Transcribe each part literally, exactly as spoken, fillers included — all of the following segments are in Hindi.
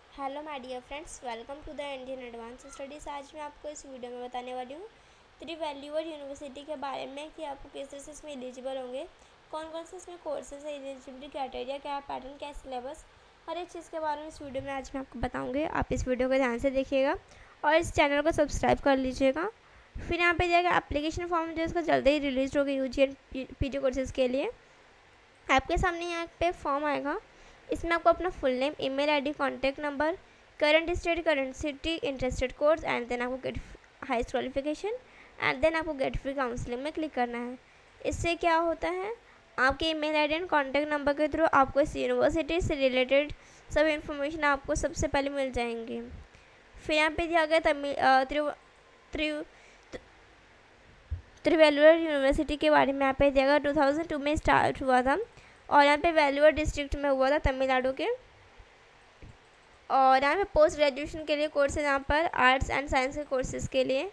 Hello my dear friends, welcome to the Indian advance studies. आज मैं आपको इस वीडियो में बताने वाली हूँ त्रिवैल्यूअर यूनिवर्सिटी के बारे में कि आपको किस तरह से इसमें एलिजिबल होंगे, कौन कौन से इसमें कोर्सेज है, एलिजिबिलिटी क्राइटेरिया क्या है, पैटर्न क्या है, सिलेबस, हर एक चीज़ के बारे में इस वीडियो में आज मैं आपको बताऊँगी। आप इस वीडियो को ध्यान से देखिएगा और इस चैनल को सब्सक्राइब कर लीजिएगा। फिर यहाँ पर जाएगा एप्लीकेशन फॉर्म जो इसका जल्दी ही रिलीज होगा U G and P G courses के लिए। आपके सामने यहाँ पे फॉर्म आएगा, इसमें आपको अपना full name, email ID, contact number, current state, current city, interested course and then आपको get highest qualification and then आपको गेट फ्री काउंसलिंग में क्लिक करना है। इससे क्या होता है, आपके email ID and contact number के थ्रू आपको इस यूनिवर्सिटी से रिलेटेड सब इन्फॉर्मेशन आपको सबसे पहले मिल जाएंगी। फिर यहाँ पे दिया गया तमिल त्रिव त्रिवैल्यूअर यूनिवर्सिटी के बारे में यहाँ पे दिया गया टू थाउजेंड टू में स्टार्ट हुआ था और यहाँ पे वैल्यूअर डिस्ट्रिक्ट में हुआ था तमिलनाडु के। और यहाँ पे पोस्ट ग्रेजुएशन के लिए कोर्सेज यहाँ पर आर्ट्स एंड साइंस के कोर्सेज के लिए।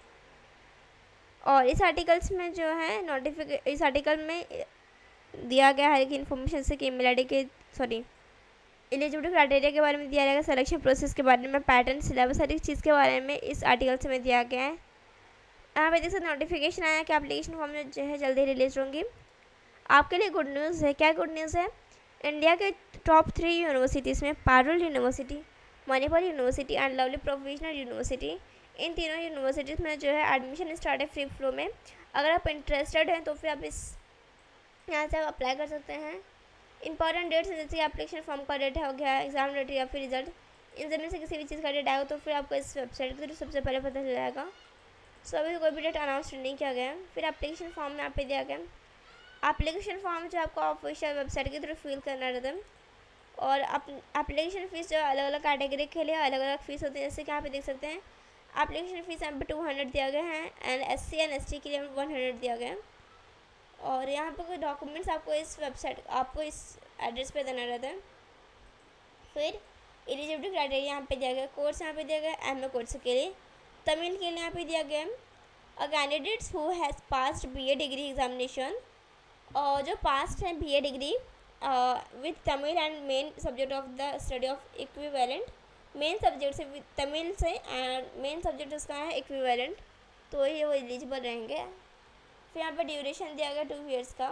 और इस आर्टिकल्स में जो है नोटिफिके इस आर्टिकल में दिया गया है कि इन्फॉर्मेशन से कि ईमेल आईडी के सॉरी एलिजिबिलिटी क्राइटेरिया के बारे में दिया जाएगा, सिलेक्शन प्रोसेस के बारे में, पैटर्न, सिलेबस, हर एक चीज़ के बारे में इस आर्टिकल से में दिया गया है। यहाँ पे देख सकते नोटिफिकेशन आया कि एप्लीकेशन फॉर्म जो है जल्दी रिलीज होंगी। आपके लिए गुड न्यूज़ है। क्या गुड न्यूज़ है? इंडिया के टॉप थ्री यूनिवर्सिटीज़ में Parul university, Manipur university and lovely professional university, इन तीनों यूनिवर्सिटीज़ में जो है एडमिशन स्टार्ट है फ्री फ्लो में। अगर आप इंटरेस्टेड हैं तो फिर आप इस यहाँ से आप अप्लाई कर सकते हैं। इंपॉर्टेंट डेट्स जैसे कि एप्लीकेशन फॉर्म का डेट हो गया, एग्जाम डेट या फिर रिजल्ट, इन सब में से किसी भी चीज़ का डेट आएगा तो फिर आपको इस वेबसाइट के थ्रू सबसे पहले पता चल जाएगा। सो अभी कोई भी डेट अनाउंस नहीं किया गया है। फिर एप्लीकेशन फॉर्म में यहाँ पे दिया गया एप्लीकेशन फॉर्म जो आपको ऑफिशियल वेबसाइट के थ्रू फिल करना रहता है। और एप्लीकेशन फ़ीस जो अलग अलग कैटेगरी के लिए अलग अलग फ़ीस होती है, जैसे कि यहाँ पे देख सकते हैं एप्लीकेशन फ़ीस यहाँ पे टू हंड्रेड दिया गया है and S C and S T के लिए वन हंड्रेड दिया गया है। और यहाँ पे कोई डॉक्यूमेंट्स आपको इस वेबसाइट आपको इस एड्रेस पे देना रहता है। फिर एलिजिबिलिटी क्राइटेरिया यहाँ पे दिया गया, कोर्स यहाँ पे दिया गया एम ए कोर्स के लिए, तमिल के लिए यहाँ पे दिया गया a candidates who has passed B A degree examination, और जो पास्ट है B A degree with Tamil and main subject of the study of equivalent, main subject से तमिल से एंड मेन सब्जेक्ट उसका है इक्विवेलेंट, तो ये वो एलिजिबल रहेंगे। फिर यहाँ पे ड्यूरेशन दिया गया टू ईयर्स का।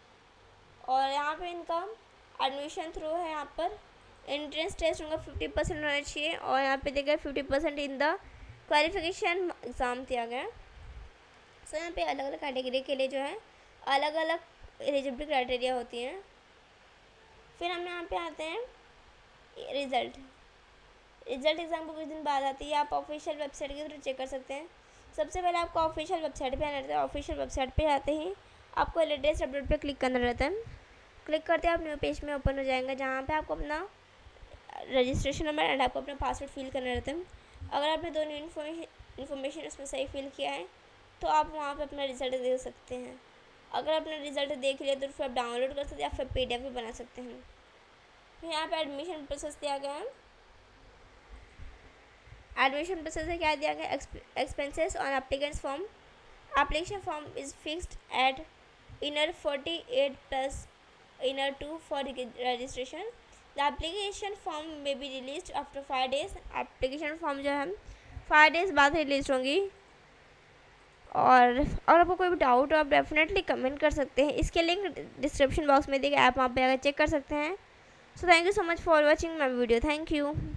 और यहाँ पे इनका एडमिशन थ्रू है, यहाँ पर एंट्रेंस टेस्ट उनका फिफ्टी परसेंट होना चाहिए और यहाँ पे देखा fifty percent in the qualification exam दिया गया। सो यहाँ पे अलग अलग कैटेगरी के लिए जो है अलग अलग एलिजिबिलिटी क्राइटेरिया होती हैं। फिर हम यहाँ पे आते हैं रिज़ल्ट। रिज़ल्ट एग्ज़ाम को कुछ दिन बाद आती है, आप ऑफिशियल वेबसाइट के थ्रू चेक कर सकते हैं। सबसे पहले आपको ऑफिशियल वेबसाइट पे आना रहता है। ऑफिशियल वेबसाइट पे आते ही आपको लेटेस्ट अपडेट पे क्लिक करना रहता है। क्लिक करते आप न्यू पेज में ओपन हो जाएंगे, जहाँ पे आपको अपना रजिस्ट्रेशन नंबर एंड आपको अपना पासवर्ड फिल करना रहता है। अगर आपने दोनों इन्फॉर्मेशन इन्फॉर्मेशन उसमें सही फिल किया है तो आप वहाँ पे अपना रिज़ल्ट देख सकते हैं। अगर आपने रिज़ल्ट देख लिया तो फिर आप डाउनलोड कर सकते हैं या फिर पी डी एफ भी बना सकते हैं। फिर यहाँ पे एडमिशन प्रोसेस दिया गया है। एडमिशन प्रोसेस में क्या दिया गया, expenses on applicants form, application form is fixed at inner forty eight plus inner two for registration. The application form may be release after five days. Application form जो है फाइव डेज बाद रिलीज होंगी। और और आपको कोई भी डाउट हो आप डेफिनेटली कमेंट कर सकते हैं। इसके लिंक डिस्क्रिप्शन बॉक्स में देखिए, आप वहाँ पे आकर चेक कर सकते हैं। So thank you so much for watching my video. Thank you.